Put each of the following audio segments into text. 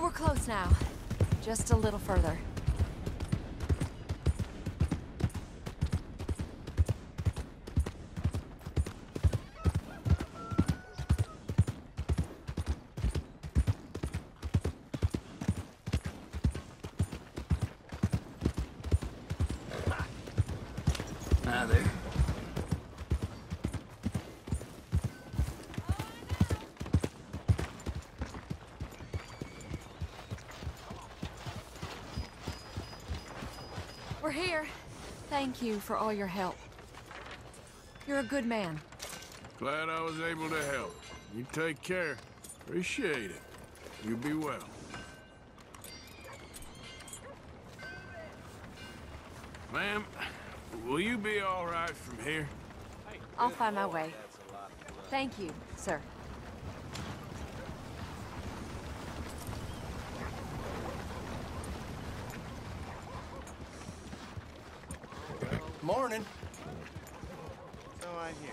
We're close now. Just a little further. Hi there. We're here. Thank you for all your help. You're a good man. Glad I was able to help. You take care. Appreciate it. You be well. Ma'am, will you be all right from here? I'll find my way. Thank you, sir. Morning. So I hear.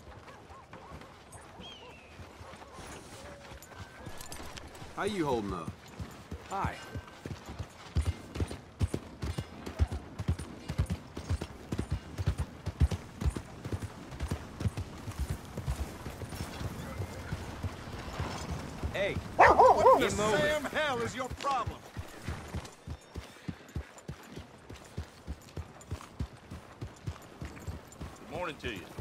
How you holding up? Hi. Hey, what the Sam hell is your problem? Good morning to you.